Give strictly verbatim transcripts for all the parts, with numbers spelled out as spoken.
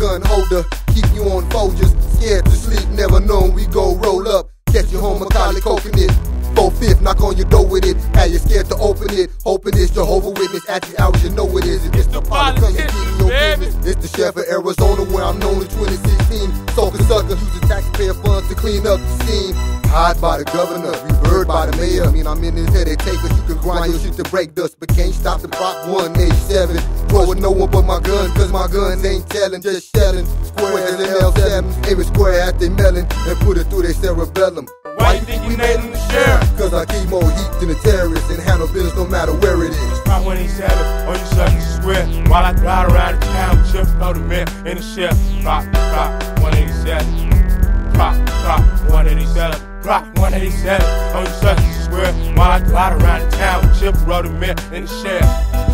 gun holder, keep you on Folgers. Scared to sleep, never known we go roll up. Catch you home, Macaulay coconut. Four-fifth, knock on your door with it. How you scared to open it? Hoping it's Jehovah Witness. At the hours you know it is. It's the politician, keeping your business. It's the sheriff of Arizona, where I'm known in twenty sixteen. Soaker sucker, using taxpayer funds to clean up the scene. Hired by the governor, referred by the mayor. I mean, I'm in his head, they take us. You can grind your shit to break dust, but can't stop the Prop one eighty-seven. Throw with no one but my gun, cause my guns ain't telling, just shelling. Squares and L seven, aim it square at they melon, and put it through their cerebellum. Why you think we made him the sheriff? Cause I keep more heat than the terrorists and handle business no matter where it is. Prop one eighty-seven on your sucking square, while I ride around the town with Chip Pro the mayor and the sheriff. Prop, prop, one eighty-seven. Prop, prop, one eighty-seven. Prop one eighty-seven on your sucking square, while I ride around the town with Chip Pro the mayor and the sheriff.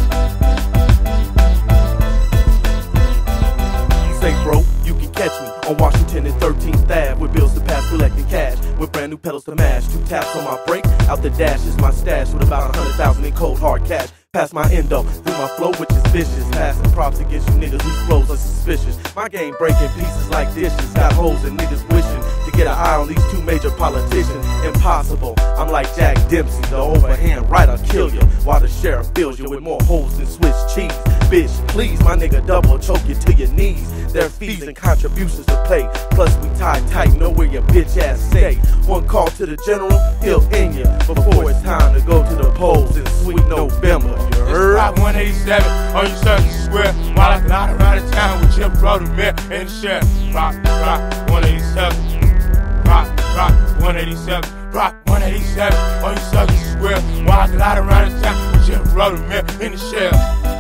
Say bro, you can catch me on Washington and thirteenth Ave with bills to pass, collecting cash with brand new pedals to mash. Two taps on my brake, out the dash is my stash with about a hundred thousand in cold hard cash. Pass my endo through my flow, which is vicious. Passing props against you niggas whose flows are suspicious. My game breaking pieces like dishes. Got holes and niggas wishing to get an eye on these two major politicians. Impossible. I'm like Jack Dempsey, the overhand right, I'll kill you. While the sheriff fills you with more holes than Swiss cheese. Bitch, please, my nigga double choke you to your knees. There are fees and contributions to pay. Plus we tie tight, know where your bitch ass stay. One call to the general, he'll end you before it's time to go to the polls in sweet November. You heard? Prop one eighty-seven on your circuit square, while I glide around the town with Chip Pro the mayor and the sheriff. Prop, prop, one eighty-seven. Prop, prop, one eighty-seven. Prop one eighty-seven on your circuit square, while I glide around the town with Chip Pro the mayor and the sheriff.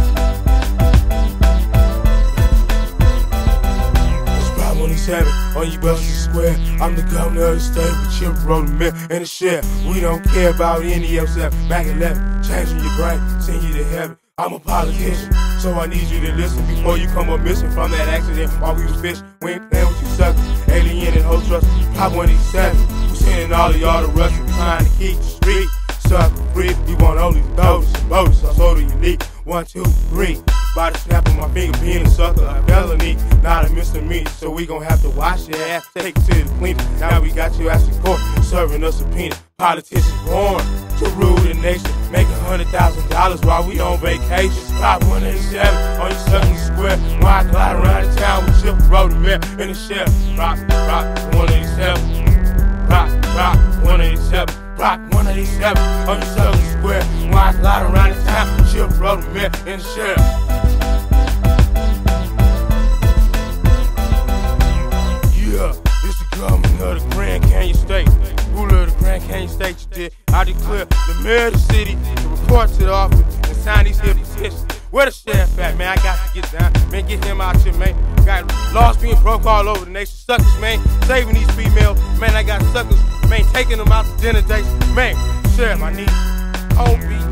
one eighty-seven on your Belgian square. I'm the governor of the state with Chip Pro the mayor and the sheriff. We don't care about any else. Back eleven, changing your brain, send you to heaven. I'm a politician, so I need you to listen before you come up missing from that accident while we was fishing. We ain't playing with you suckers, alien and hoe trust. Prop one eighty-seven, we sending all of y'all to Russia, trying to keep the street sucker free. We want only those, those, so so do you need. One, two, three. By the snap of my finger, being a sucker, a felony, not a misdemeanor. So we gon' have to wash your ass, take it to the cleaner. Now we got your ass in court, serving us a subpoena. Politicians born to rule the nation, make a hundred thousand dollars while we on vacation. Prop one eighty-seven on your Southern Square, while I glide around the town with Chip Pro the mayor and the sheriff. Prop, prop, one eighty-seven. Prop, prop, one eighty-seven. Prop one eighty-seven on your Southern Square, while I glide around the town with Chip Pro the mayor and the sheriff. Yeah, it's the government of the Grand Canyon State. Ruler of the Grand Canyon State, you did. I declare the mayor of the city to report to the office and sign these here petitions. Where the sheriff at, man? I got to get down. Man, get him out here, man. Got laws being broke all over the nation. Suckers, man, saving these females. Man, I got suckers, man, taking them out to dinner dates. Man, sheriff, I need you. Hold me.